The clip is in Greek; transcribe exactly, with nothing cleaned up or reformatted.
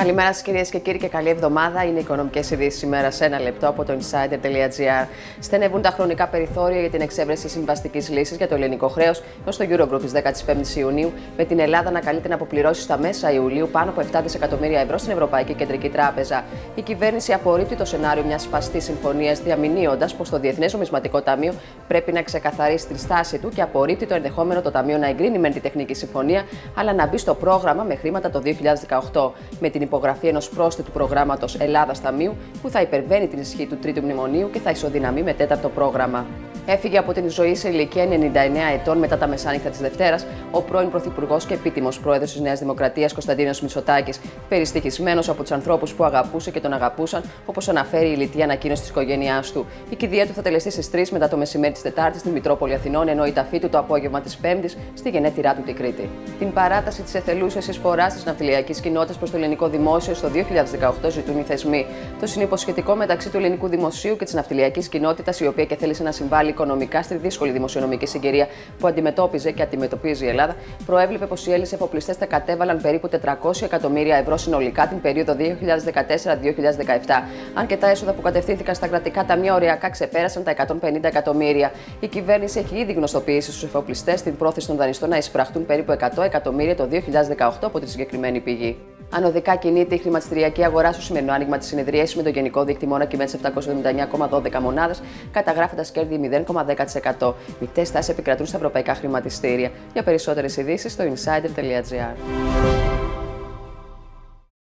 Καλημέρα σας κυρίες και κύριοι και καλή εβδομάδα. Είναι οι οικονομικές ειδήσεις σήμερα σε ένα λεπτό από το insider τελεία gr. Στενεύουν τα χρονικά περιθώρια για την εξέβρεση συμβαστικής λύσης για το ελληνικό χρέος ως το Eurogroup της δεκαπέντε Ιουνίου, με την Ελλάδα να καλείται να αποπληρώσει στα μέσα Ιουλίου πάνω από επτά δισεκατομμύρια ευρώ στην Ευρωπαϊκή Κεντρική Τράπεζα. Η κυβέρνηση απορρίπτει το σενάριο μιας σπαστής συμφωνίας, διαμηνύοντας πως το Διεθνές Νομισματικό Ταμείο πρέπει να ξεκαθαρίσει την στάση του και απορρίπτει το ενδεχόμενο το Ταμείο να εγκρίνει μεν τη τεχνική συμφωνία, αλλά να μπει στο πρόγραμμα με χρήματα το δύο χιλιάδες δεκαοκτώ. Με την υπογραφή ενός πρόσθετου προγράμματος Ελλάδας Ταμείου που θα υπερβαίνει την ισχύ του Τρίτου Μνημονίου και θα ισοδυναμεί με τέταρτο πρόγραμμα. Έφυγε από την ζωή σε ηλικία ενενήντα εννέα ετών μετά τα μεσάνυχτα της Δευτέρας ο πρώην Πρωθυπουργός και επίτιμος πρόεδρος της Νέας Δημοκρατίας Κωνσταντίνος Μητσοτάκης, περιστοιχισμένος από τους ανθρώπους που αγαπούσε και τον αγαπούσαν, όπως αναφέρει η λιτή ανακοίνωση της οικογένειάς του. Η κηδεία του θα τελεστεί στις τρεις μετά το μεσημέρι της Τετάρτης στη Μητρόπολη Αθηνών, ενώ η ταφή του το απόγευμα της Πέμπτης στη γενέτειρά του την Κρήτη. Την παράταση της εθελούσιας εισφοράς της ναυτιλιακής κοινότητας προς το ελληνικό δημόσιο στο δύο χιλιάδες δεκαοκτώ ζητούν οι θεσμοί. Το συνυποσχετικό μεταξύ του ελληνικού δημοσίου και της ναυτιλιακής κοινότητας, η οποία και θέλησε να συμβάλλει οικονομικά στη δύσκολη δημοσιονομική συγκυρία που αντιμετώπιζε και αντιμετωπίζει η Ελλάδα, προέβλεπε πως οι Έλληνες εφοπλιστές θα κατέβαλαν περίπου τετρακόσια εκατομμύρια ευρώ συνολικά την περίοδο δύο χιλιάδες δεκατέσσερα με δύο χιλιάδες δεκαεπτά. Αν και τα έσοδα που κατευθύνθηκαν στα κρατικά ταμεία οριακά ξεπέρασαν τα εκατόν πενήντα εκατομμύρια. Η κυβέρνηση έχει ήδη γνωστοποιήσει στους εφοπλιστές την πρόθεση των δανειστών να εισπραχτούν περίπου εκατό εκατομμύρια το δύο χιλιάδες δεκαοκτώ από τη συγκεκριμένη πηγή. Ανωδικά κινείται η χρηματιστηριακή αγορά στο σημερινό άνοιγμα της συνεδρίασης, με το γενικό δείκτη μόνο κυμαίνεται σε επτακόσιες εβδομήντα εννέα κόμμα δώδεκα μονάδες, καταγράφοντας κέρδη μηδέν κόμμα δέκα τοις εκατό. Μεικτές τάσεις επικρατούν στα ευρωπαϊκά χρηματιστήρια. Για περισσότερες ειδήσεις στο insider τελεία gr.